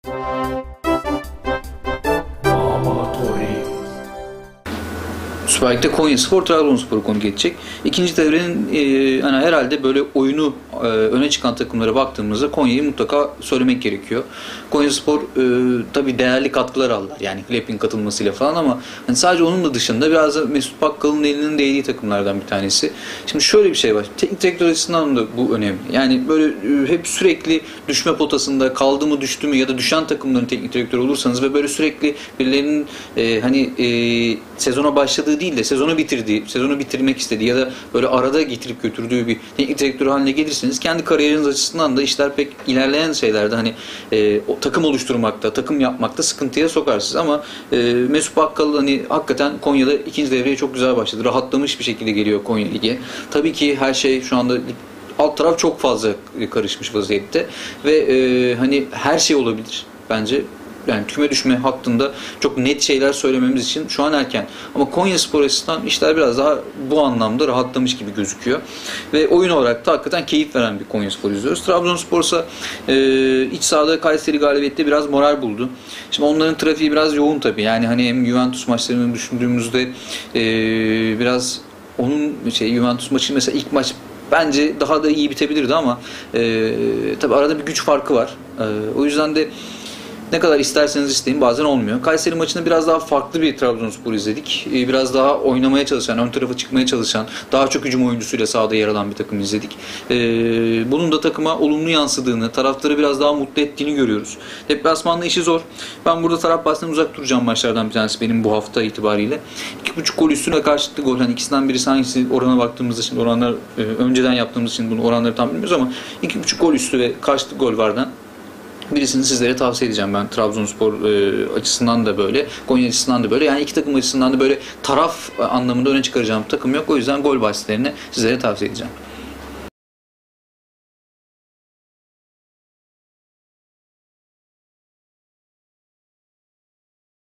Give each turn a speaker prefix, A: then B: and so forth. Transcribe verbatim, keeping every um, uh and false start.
A: Süper Lig'de Konyaspor Trabzonspor'u konuk edecek. İkinci devrenin e, hani herhalde böyle oyunu e, öne çıkan takımlara baktığımızda Konya'yı mutlaka söylemek gerekiyor. Konyaspor e, tabii değerli katkılar aldılar. Yani Klep'in katılmasıyla falan ama hani sadece onun da dışında biraz da Mesut Bakkal'ın elinin değdiği takımlardan bir tanesi. Şimdi şöyle bir şey var. Teknik direktör açısından da bu önemli. Yani böyle e, hep sürekli düşme potasında kaldı mı düştü mü ya da düşen takımların teknik direktörü olursanız ve böyle sürekli birilerinin e, hani e, sezona başladığı değil de sezonu bitirdiği, sezonu bitirmek istediği ya da böyle arada getirip götürdüğü bir teknik direktör haline gelirseniz kendi kariyeriniz açısından da işler pek ilerleyen şeylerde hani e, o, takım oluşturmakta, takım yapmakta sıkıntıya sokarsınız ama e, Mesut Bakkal hani hakikaten Konya'da ikinci devreye çok güzel başladı. Rahatlamış bir şekilde geliyor Konya Ligi. Tabii ki her şey şu anda alt taraf çok fazla karışmış vaziyette ve e, hani her şey olabilir bence. Yani küme düşme hattında çok net şeyler söylememiz için şu an erken. Ama Konyaspor açısından işler biraz daha bu anlamda rahatlamış gibi gözüküyor. Ve oyun olarak da hakikaten keyif veren bir Konyaspor izliyoruz. Trabzonspor ise e, iç sahada Kayseri galibiyette biraz moral buldu. Şimdi onların trafiği biraz yoğun tabii. Yani hani hem Juventus maçlarını düşündüğümüzde e, biraz onun şey Juventus maçı mesela ilk maç bence daha da iyi bitebilirdi ama e, tabii arada bir güç farkı var. E, o yüzden de ne kadar isterseniz isteyin bazen olmuyor. Kayseri maçında biraz daha farklı bir Trabzonspor izledik. Biraz daha oynamaya çalışan, ön tarafa çıkmaya çalışan, daha çok hücum oyuncusuyla sahada yer alan bir takım izledik. Bunun da takıma olumlu yansıdığını, taraftarı biraz daha mutlu ettiğini görüyoruz. Deplasmanda işi zor. Ben burada taraf bahsinden uzak duracağım maçlardan bir tanesi benim bu hafta itibariyle. iki buçuk gol üstüne karşılıklı gol. Hani ikisinden birisi hangisi orana baktığımızda şimdi oranlar önceden yaptığımız için bunu oranları tam bilmiyoruz ama iki buçuk gol üstü ve karşılıklı gol vardan birisini sizlere tavsiye edeceğim ben. Trabzonspor e, açısından da böyle, Konya açısından da böyle. Yani iki takım açısından da böyle taraf anlamında öne çıkaracağım takım yok. O yüzden gol bahislerini sizlere tavsiye edeceğim.